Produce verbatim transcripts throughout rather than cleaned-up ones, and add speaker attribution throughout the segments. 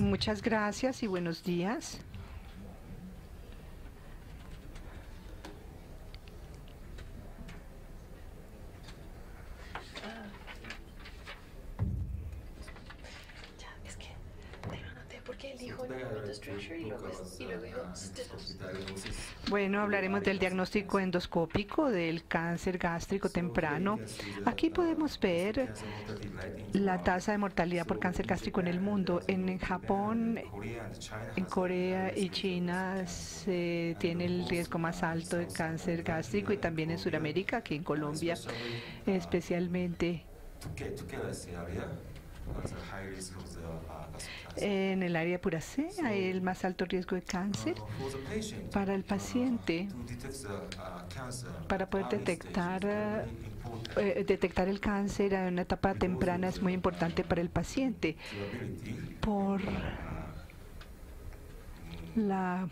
Speaker 1: Muchas gracias y buenos días. Bueno, hablaremos del diagnóstico endoscópico del cáncer gástrico temprano. Aquí podemos ver la tasa de mortalidad por cáncer gástrico en el mundo. En Japón, en Corea y China se tiene el riesgo más alto de cáncer gástrico, y también en Sudamérica, aquí en Colombia especialmente. En el área pura C hay el más alto riesgo de cáncer. Para el paciente, para poder detectar, eh, detectar el cáncer en una etapa temprana es muy importante para el paciente por la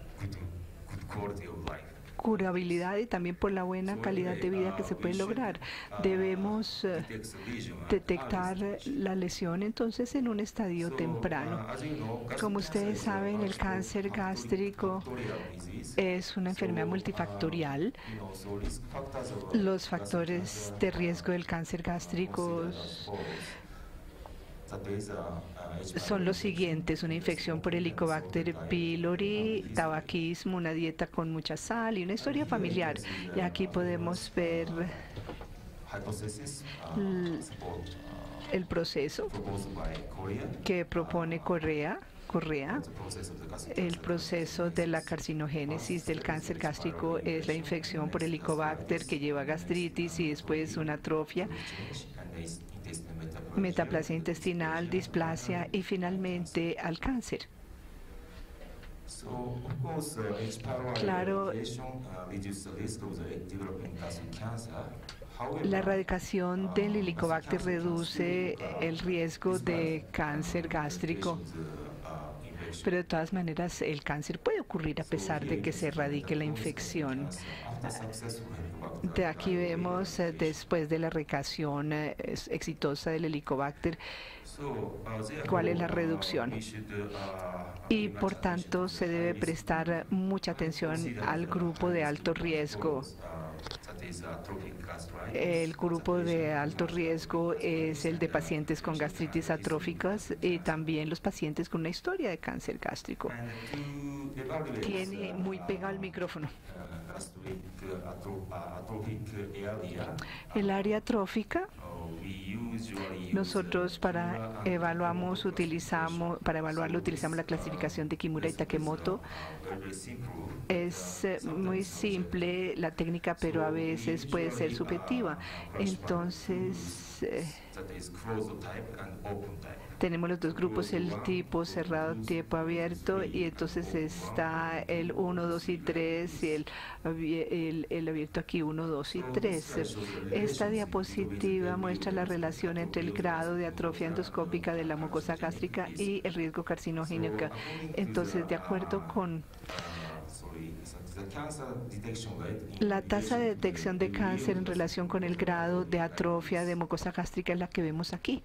Speaker 1: curabilidad y también por la buena calidad de vida que se puede lograr. Debemos uh, detectar la lesión entonces en un estadio temprano. Como ustedes saben, el cáncer gástrico es una enfermedad multifactorial. Los factores de riesgo del cáncer gástrico son los siguientes: una infección por Helicobacter pylori, tabaquismo, una dieta con mucha sal y una historia familiar. Y aquí podemos ver el proceso que propone Correa. Correa. El proceso de la carcinogénesis del cáncer gástrico es la infección por Helicobacter que lleva a gastritis y después una atrofia, metaplasia intestinal, displasia y finalmente al cáncer. Claro, la erradicación del Helicobacter reduce el riesgo de cáncer gástrico, pero de todas maneras el cáncer puede ocurrir a pesar de que se erradique la infección. De aquí vemos eh, después de la erradicación eh, exitosa del Helicobacter cuál es la reducción. Y por tanto se debe prestar mucha atención al grupo de alto riesgo. El grupo de alto riesgo es el de pacientes con gastritis atróficas y también los pacientes con una historia de cáncer gástrico. Tiene muy pegado el micrófono. El área atrófica, nosotros para evaluamos utilizamos para evaluarlo utilizamos la clasificación de Kimura y Takemoto. Es muy simple la técnica, pero a veces puede ser subjetiva. Entonces eh, tenemos los dos grupos, el tipo cerrado, tipo abierto, y entonces está el uno, dos y tres y el, el, el abierto aquí uno, dos y tres. Esta diapositiva muestra la relación entre el grado de atrofia endoscópica de la mucosa gástrica y el riesgo carcinogénico. Entonces, de acuerdo con la tasa de detección de cáncer en relación con el grado de atrofia de mucosa gástrica es la que vemos aquí.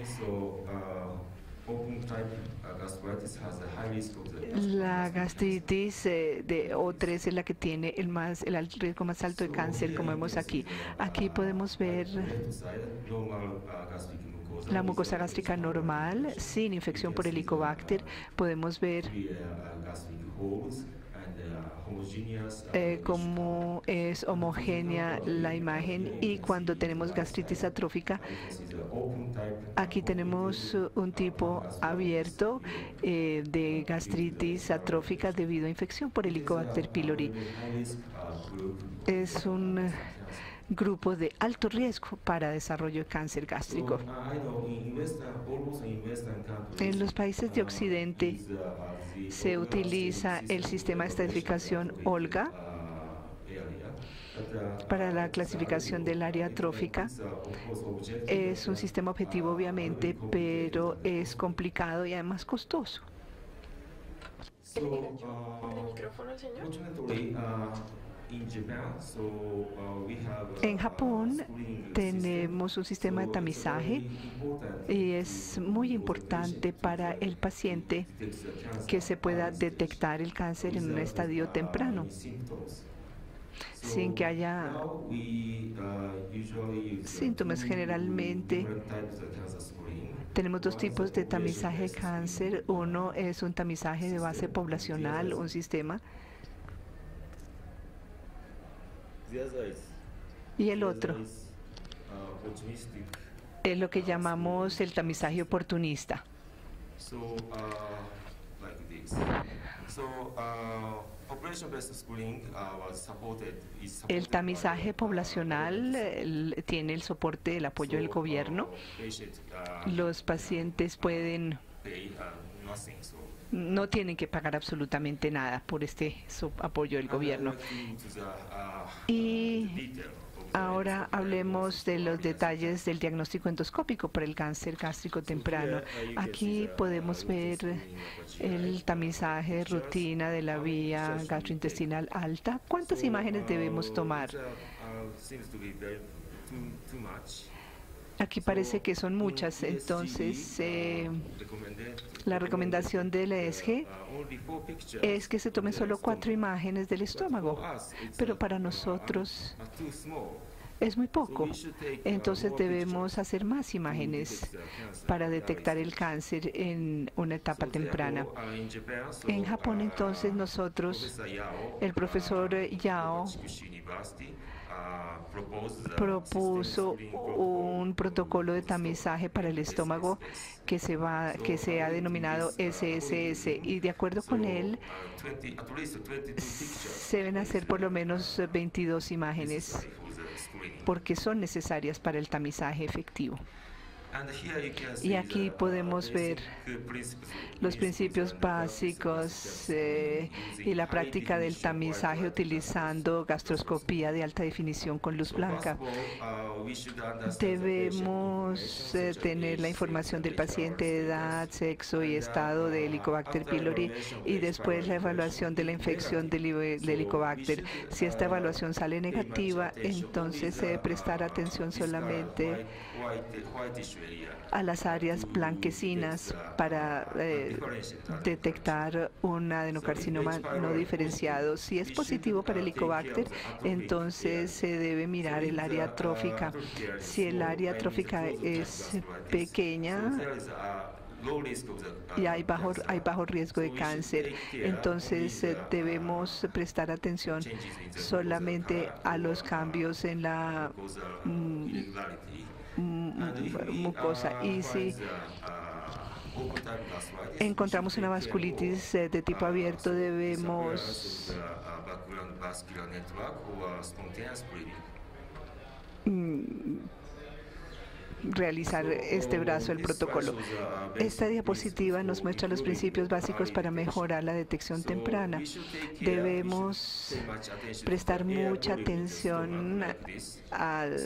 Speaker 1: La gastritis eh, de O tres es la que tiene el, más, el riesgo más alto de cáncer, como vemos aquí. Aquí podemos ver la mucosa gástrica normal, sin infección por Helicobacter. Podemos ver Eh, cómo es homogénea la imagen, y cuando tenemos gastritis atrófica, aquí tenemos un tipo abierto eh, de gastritis atrófica debido a infección por Helicobacter pylori. Es un grupo de alto riesgo para desarrollo de cáncer gástrico. En los países de Occidente se utiliza el sistema de estratificación OLGA para la clasificación del área atrófica. Es un sistema objetivo, obviamente, pero es complicado y además costoso.
Speaker 2: ¿El micrófono, señor?
Speaker 1: En Japón tenemos un sistema de tamizaje y es muy importante para el paciente que se pueda detectar el cáncer en un estadio temprano, sin que haya síntomas. Generalmente tenemos dos tipos de tamizaje de cáncer. Uno es un tamizaje de base poblacional, un sistema, y el otro es lo que llamamos el tamizaje oportunista. El tamizaje poblacional el, tiene el soporte, el apoyo del gobierno. Los pacientes pueden, no tienen que pagar absolutamente nada por este apoyo del gobierno. Y ahora hablemos de los detalles del diagnóstico endoscópico para el cáncer gástrico temprano. Aquí podemos ver el tamizaje de rutina de la vía gastrointestinal alta. ¿Cuántas imágenes debemos tomar? Aquí parece que son muchas, entonces eh, la recomendación del E S G es que se tomen solo cuatro imágenes del estómago, pero para nosotros es muy poco. Entonces debemos hacer más imágenes para detectar el cáncer en una etapa temprana. En Japón, entonces, nosotros, el profesor Yao propuso un protocolo de tamizaje para el estómago que se va que se ha denominado S S S, y de acuerdo con él se deben hacer por lo menos veintidós imágenes porque son necesarias para el tamizaje efectivo. Y aquí podemos ver los principios básicos eh, y la práctica del tamizaje utilizando gastroscopía de alta definición con luz blanca. Debemos eh, tener la información del paciente, edad, sexo y estado de Helicobacter pylori, y después la evaluación de la infección de Helicobacter. Si esta evaluación sale negativa, entonces se debe prestar atención solamente a las áreas blanquecinas para eh, detectar un adenocarcinoma no diferenciado. Si es positivo para Helicobacter, entonces se debe mirar el área atrófica. Si el área atrófica es pequeña y hay bajo, hay bajo riesgo de cáncer, entonces eh, debemos prestar atención solamente a los cambios en la mm, mucosa. Y si encontramos una vasculitis de tipo abierto, debemos realizar este brazo del protocolo. Esta diapositiva nos muestra los principios básicos para mejorar la detección temprana. Debemos prestar mucha atención al,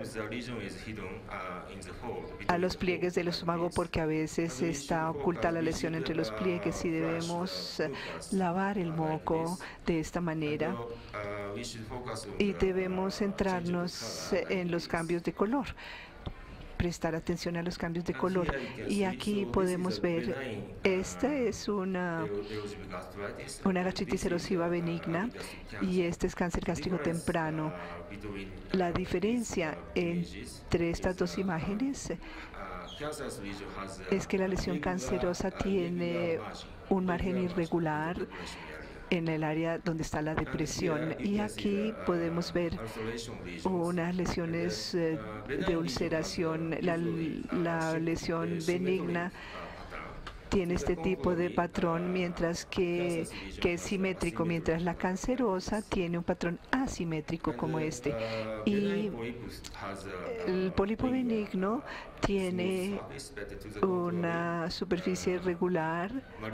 Speaker 1: a los pliegues del estómago, porque a veces está oculta la lesión entre los pliegues, y debemos lavar el moco de esta manera, y debemos centrarnos en los cambios de color, prestar atención a los cambios de color. Y aquí podemos ver, esta es una, una gastritis erosiva benigna y este es cáncer gástrico temprano. La diferencia entre estas dos imágenes es que la lesión cancerosa tiene un margen irregular en el área donde está la depresión, y aquí podemos ver unas lesiones eh, de ulceración. La, la lesión benigna tiene este tipo de patrón, mientras que, que es simétrico, mientras la cancerosa tiene un patrón asimétrico como este. Y el pólipo benigno tiene una superficie irregular,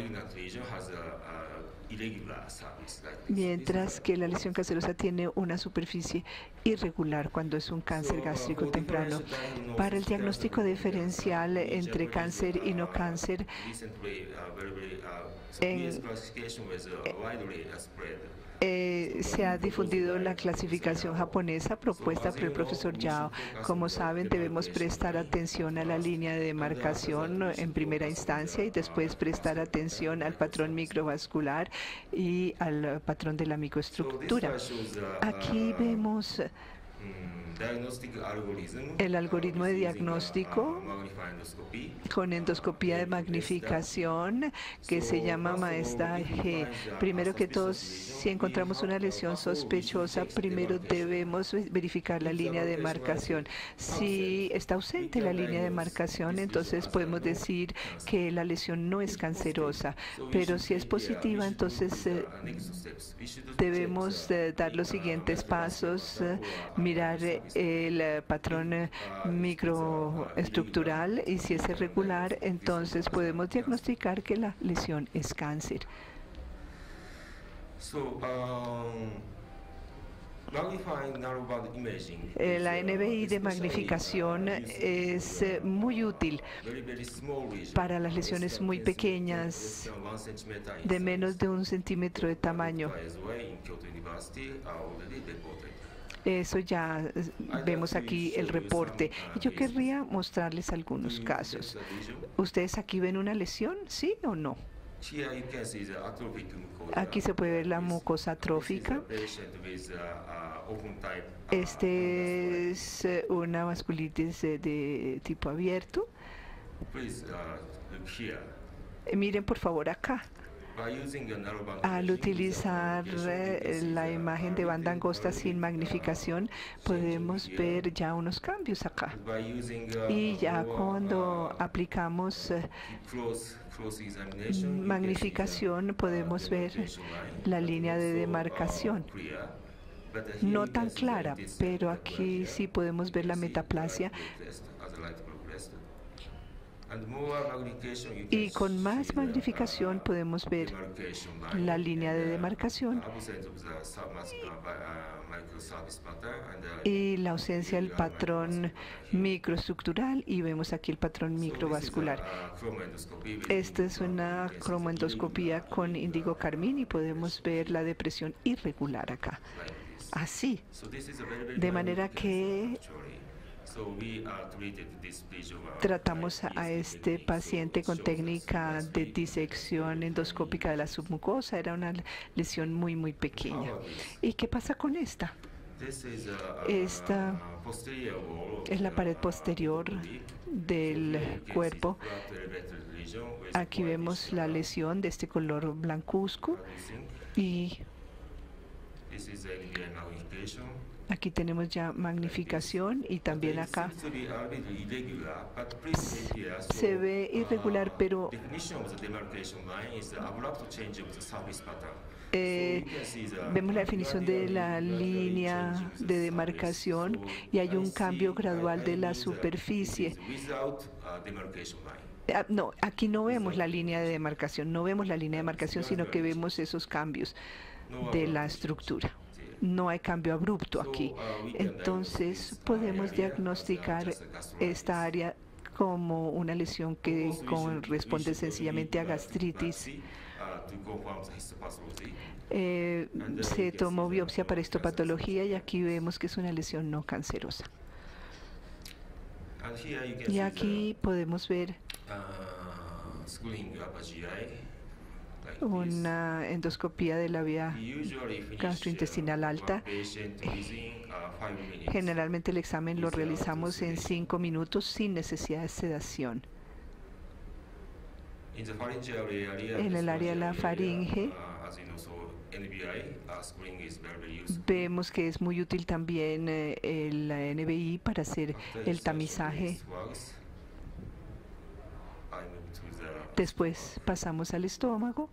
Speaker 1: mientras que la lesión cancerosa tiene una superficie irregular cuando es un cáncer gástrico temprano. Para el diagnóstico diferencial entre cáncer y no cáncer, en, Eh, se ha difundido la clasificación japonesa propuesta por el profesor Yao. Como saben, debemos prestar atención a la línea de demarcación en primera instancia y después prestar atención al patrón microvascular y al patrón de la microestructura. Aquí vemos el algoritmo de diagnóstico con endoscopía de magnificación que se llama MAESTA G. Primero que todo, si encontramos una lesión sospechosa, primero debemos verificar la línea de demarcación. Si está ausente la línea de demarcación, entonces podemos decir que la lesión no es cancerosa. Pero si es positiva, entonces eh, debemos eh, dar los siguientes pasos, eh, mirar eh, el eh, patrón eh, microestructural, y si es irregular, entonces podemos diagnosticar que la lesión es cáncer. Eh, La N B I de magnificación es eh, muy útil para las lesiones muy pequeñas, de menos de un centímetro de tamaño. Eso ya eh, vemos aquí el reporte. Y yo querría mostrarles algunos casos. ¿Ustedes aquí ven una lesión? ¿Sí o no? Aquí se puede ver la mucosa atrófica. Este es eh, una vasculitis de, de tipo abierto. Eh, Miren por favor acá. Al utilizar eh, la imagen de banda angosta sin magnificación, podemos ver ya unos cambios acá. Y ya cuando aplicamos eh, magnificación, podemos ver la línea de demarcación. No tan clara, pero aquí sí podemos ver la metaplasia. Y con más magnificación podemos ver la línea de demarcación y la ausencia del patrón microestructural, y vemos aquí el patrón microvascular. Esta es una cromoendoscopía con índigo carmín y podemos ver la depresión irregular acá. Así, de manera que tratamos a este paciente con técnica de disección endoscópica de la submucosa. Era una lesión muy, muy pequeña. ¿Y qué pasa con esta? Esta es la pared posterior del cuerpo. Aquí vemos la lesión de este color blancuzco y aquí tenemos ya magnificación, y también acá se ve irregular, pero eh, vemos la definición de la línea de demarcación y hay un cambio gradual de la superficie. Ah, no, aquí no vemos la línea de demarcación, no vemos la línea de demarcación, sino que vemos esos cambios de la estructura. No hay cambio abrupto aquí. Entonces podemos diagnosticar esta área como una lesión que corresponde sencillamente a gastritis. Eh, se tomó biopsia para histopatología y aquí vemos que es una lesión no cancerosa. Y aquí podemos ver una endoscopía de la vía gastrointestinal alta. Generalmente el examen lo realizamos en cinco minutos sin necesidad de sedación. En el área de la faringe vemos que es muy útil también eh, el N B I para hacer el tamizaje. Después pasamos al estómago.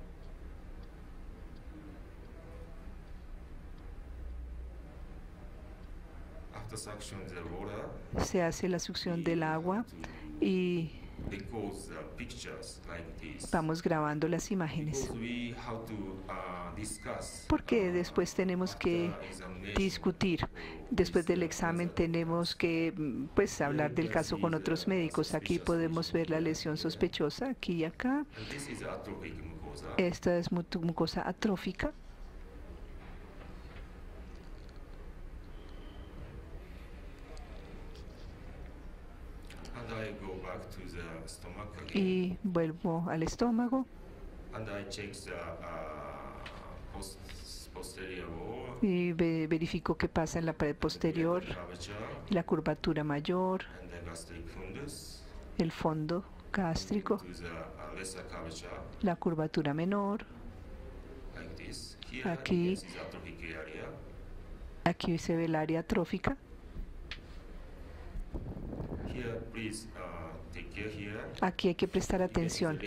Speaker 1: Se hace la succión del agua y vamos grabando las imágenes, porque después tenemos que discutir. Después del examen tenemos que pues hablar del caso con otros médicos. Aquí podemos ver la lesión sospechosa, aquí y acá. Esta es mucosa atrófica. y vuelvo al estómago y ve, verifico qué pasa en la pared posterior, la curvatura mayor, el fondo gástrico, la curvatura menor. Aquí, aquí se ve el área atrófica. Aquí hay que prestar atención.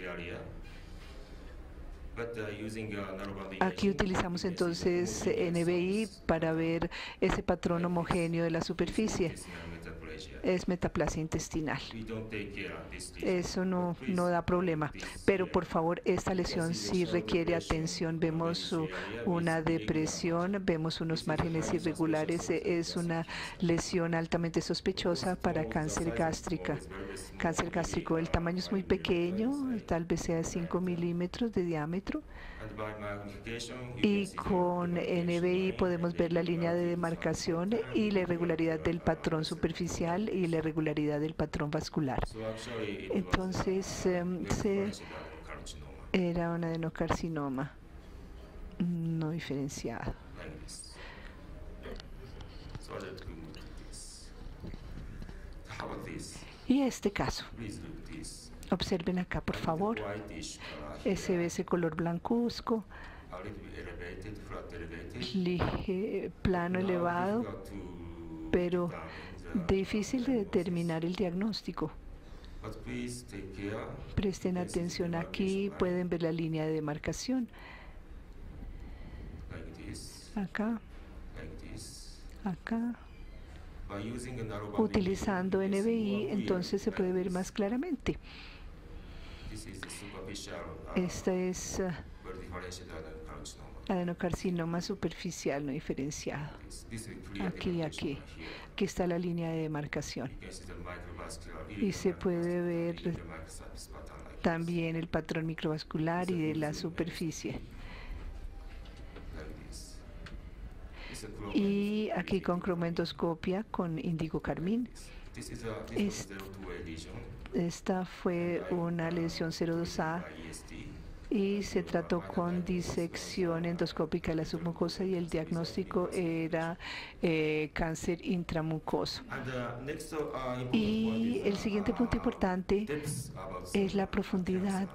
Speaker 1: Aquí utilizamos entonces N B I para ver ese patrón homogéneo de la superficie. Es metaplasia intestinal. Eso no, no da problema. Pero por favor, esta lesión sí requiere atención. Vemos una depresión, vemos unos márgenes irregulares. Es una lesión altamente sospechosa para cáncer gástrica. Cáncer gástrico, el tamaño es muy pequeño, tal vez sea cinco milímetros de diámetro. Y con N B I podemos ver la línea de demarcación y la irregularidad del patrón superficial y la irregularidad del patrón vascular. Entonces, um, se, era un adenocarcinoma no diferenciado. Y este caso, observen acá, por favor, se ve ese color blancuzco, lige, plano elevado, pero difícil de determinar el diagnóstico. Presten atención aquí, pueden ver la línea de demarcación. Acá, acá. Utilizando N B I, entonces se puede ver más claramente. Este es uh, adenocarcinoma superficial no diferenciado. Aquí y aquí. Aquí está la línea de demarcación. Y se puede ver también el patrón microvascular y de la superficie. Y aquí con cromoendoscopia con índigo carmín. Esta fue una lesión cero dos A y se trató con disección endoscópica de la submucosa y el diagnóstico era eh, cáncer intramucoso. Y el siguiente punto importante es la profundidad.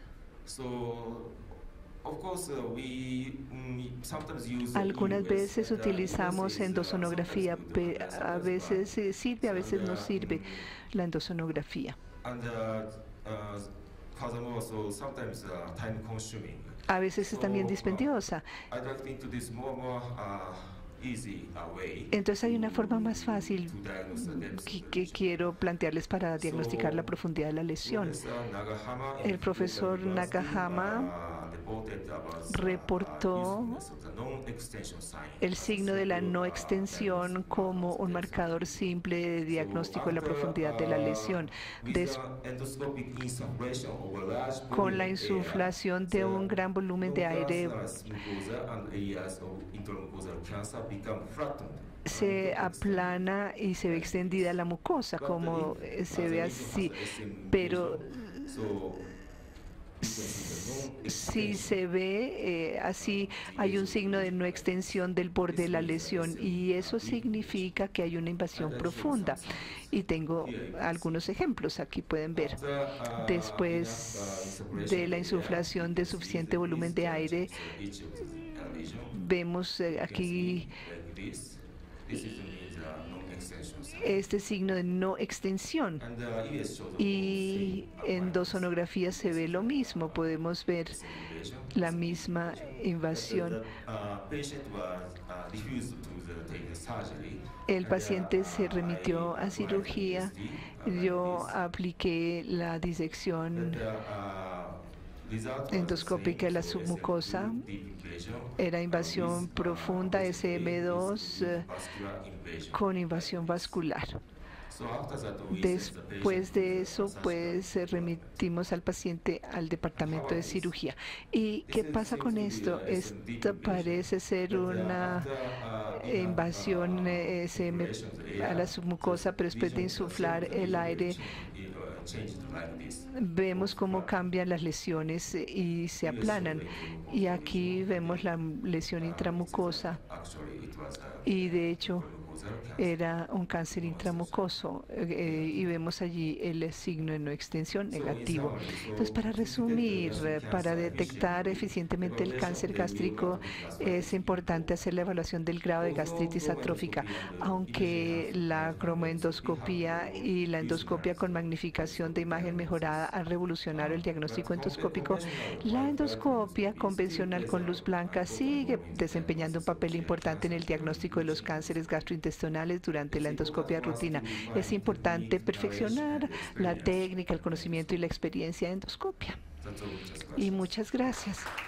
Speaker 1: Algunas veces utilizamos endosonografía, pero a veces sirve, a veces no sirve la endosonografía. A veces es también dispendiosa. Entonces hay una forma más fácil que, que quiero plantearles para diagnosticar la profundidad de la lesión. El profesor Nakahama reportó el signo de la no extensión como un marcador simple de diagnóstico de la profundidad de la lesión. Des con la insuflación de un gran volumen de aire, se aplana y se ve extendida la mucosa, como se ve así, pero si se ve eh, así, hay un signo de no extensión del borde de la lesión y eso significa que hay una invasión profunda. Y tengo algunos ejemplos, aquí pueden ver. Después de la insuflación de suficiente volumen de aire, vemos eh, aquí este signo de no extensión, y en dos sonografías se ve lo mismo, podemos ver la misma invasión. El paciente se remitió a cirugía, yo apliqué la disección endoscópica de la submucosa, era invasión profunda S M dos eh, con invasión vascular. Después de eso, pues remitimos al paciente al departamento de cirugía. ¿Y qué pasa con esto? Esto parece ser una invasión S M a la submucosa, pero después de insuflar el aire vemos cómo cambian las lesiones y se aplanan. Y aquí vemos la lesión intramucosa y de hecho era un cáncer intramucoso eh, y vemos allí el signo de no extensión negativo. Entonces, para resumir, para detectar eficientemente el cáncer gástrico es importante hacer la evaluación del grado de gastritis atrófica, aunque la cromoendoscopía y la endoscopia con magnificación de imagen mejorada han revolucionado el diagnóstico endoscópico. La endoscopia convencional con luz blanca sigue desempeñando un papel importante en el diagnóstico de los cánceres gastrointestinales durante la endoscopia rutina. Es importante perfeccionar la técnica, el conocimiento y la experiencia de endoscopia. Y muchas gracias.